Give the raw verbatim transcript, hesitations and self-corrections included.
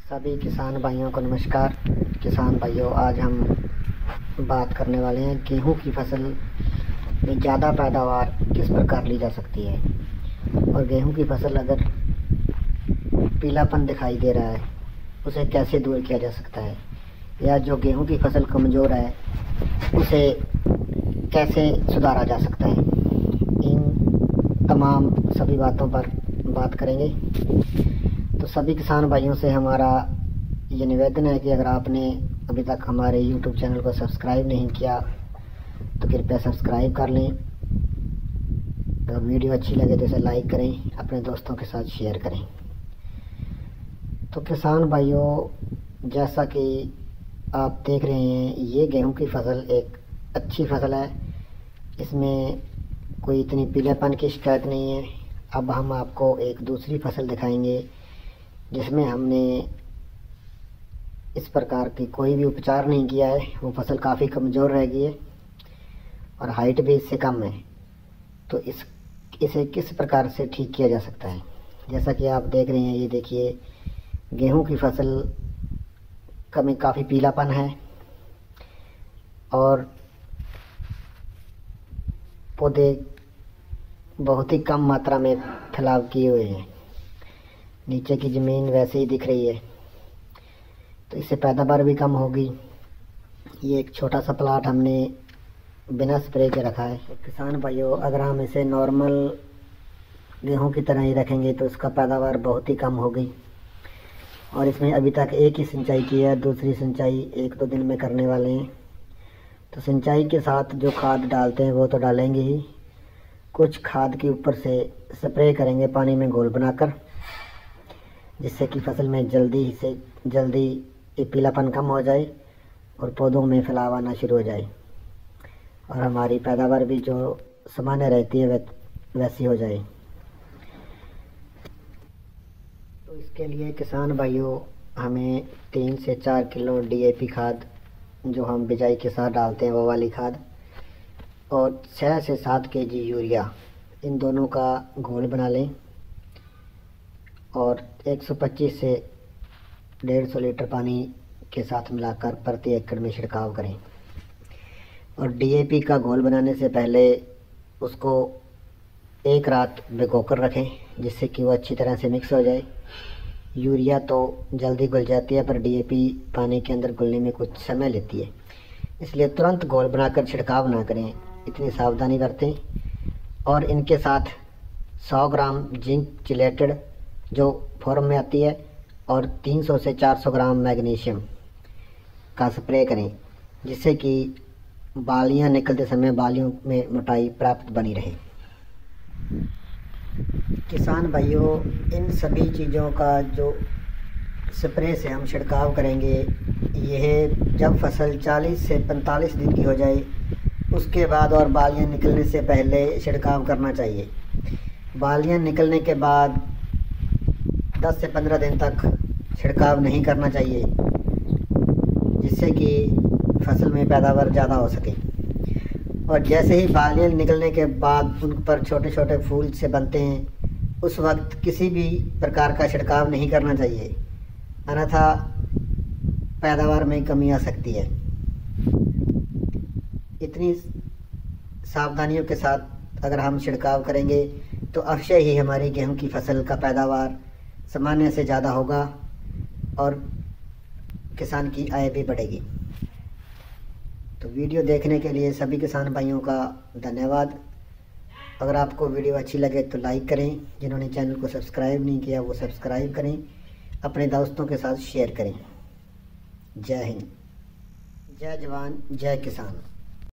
सभी किसान भाइयों को नमस्कार। किसान भाइयों, आज हम बात करने वाले हैं गेहूं की फसल में ज़्यादा पैदावार किस प्रकार ली जा सकती है, और गेहूं की फसल अगर पीलापन दिखाई दे रहा है उसे कैसे दूर किया जा सकता है, या जो गेहूं की फसल कमज़ोर है उसे कैसे सुधारा जा सकता है। इन तमाम सभी बातों पर बात करेंगे। तो सभी किसान भाइयों से हमारा ये निवेदन है कि अगर आपने अभी तक हमारे यूट्यूब चैनल को सब्सक्राइब नहीं किया तो कृपया सब्सक्राइब कर लें। अगर वीडियो अच्छी लगे तो इसे लाइक करें, अपने दोस्तों के साथ शेयर करें। तो किसान भाइयों, जैसा कि आप देख रहे हैं, ये गेहूं की फसल एक अच्छी फसल है। इसमें कोई इतनी पीलेपन की शिकायत नहीं है। अब हम आपको एक दूसरी फसल दिखाएंगे जिसमें हमने इस प्रकार की कोई भी उपचार नहीं किया है। वो फसल काफ़ी कमज़ोर रह गई है और हाइट भी इससे कम है। तो इस इसे किस प्रकार से ठीक किया जा सकता है, जैसा कि आप देख रहे हैं, ये देखिए गेहूं की फसल का में काफ़ी पीलापन है और पौधे बहुत ही कम मात्रा में फैलाव किए हुए हैं। नीचे की ज़मीन वैसे ही दिख रही है, तो इससे पैदावार भी कम होगी। ये एक छोटा सा प्लाट हमने बिना स्प्रे के रखा है। तो किसान भाइयों, अगर हम इसे नॉर्मल गेहूं की तरह ही रखेंगे तो इसका पैदावार बहुत ही कम होगी। और इसमें अभी तक एक ही सिंचाई की है, दूसरी सिंचाई एक दो दिन में करने वाले हैं। तो सिंचाई के साथ जो खाद डालते हैं वो तो डालेंगे ही, कुछ खाद के ऊपर से स्प्रे करेंगे पानी में घोल बनाकर, जिससे कि फसल में जल्दी से जल्दी ये पीलापन कम हो जाए और पौधों में फैलाव आना शुरू हो जाए और हमारी पैदावार भी जो सामान्य रहती है वैसी हो जाए। तो इसके लिए किसान भाइयों, हमें तीन से चार किलो डी ए पी खाद, जो हम बिजाई के साथ डालते हैं वो वाली खाद, और छः से सात के जी यूरिया, इन दोनों का घोल बना लें और एक सौ पच्चीस से डेढ़ सौ लीटर पानी के साथ मिलाकर प्रति एकड़ में छिड़काव करें। और डी ए पी का घोल बनाने से पहले उसको एक रात भिगोकर रखें, जिससे कि वो अच्छी तरह से मिक्स हो जाए। यूरिया तो जल्दी घुल जाती है, पर डी ए पी पानी के अंदर घुलने में कुछ समय लेती है, इसलिए तुरंत घोल बनाकर छिड़काव ना करें, इतनी सावधानी बरतें। और इनके साथ सौ ग्राम जिंक चिलेटेड जो फॉर्म में आती है और तीन सौ से चार सौ ग्राम मैग्नीशियम का स्प्रे करें, जिससे कि बालियां निकलते समय बालियों में मोटाई प्राप्त बनी रहे। किसान भाइयों, इन सभी चीज़ों का जो स्प्रे से हम छिड़काव करेंगे, यह जब फसल चालीस से पैंतालीस दिन की हो जाए उसके बाद और बालियां निकलने से पहले छिड़काव करना चाहिए। बालियां निकलने के बाद दस से पंद्रह दिन तक छिड़काव नहीं करना चाहिए, जिससे कि फसल में पैदावार ज़्यादा हो सके। और जैसे ही बालियाँ निकलने के बाद उन पर छोटे छोटे फूल से बनते हैं, उस वक्त किसी भी प्रकार का छिड़काव नहीं करना चाहिए, अन्यथा पैदावार में कमी आ सकती है। इतनी सावधानियों के साथ अगर हम छिड़काव करेंगे तो अवश्य ही हमारी गेहूं की फसल का पैदावार सामान्य से ज़्यादा होगा और किसान की आय भी बढ़ेगी। तो वीडियो देखने के लिए सभी किसान भाइयों का धन्यवाद। अगर आपको वीडियो अच्छी लगे तो लाइक करें, जिन्होंने चैनल को सब्सक्राइब नहीं किया वो सब्सक्राइब करें, अपने दोस्तों के साथ शेयर करें। जय हिंद, जय जवान, जय किसान।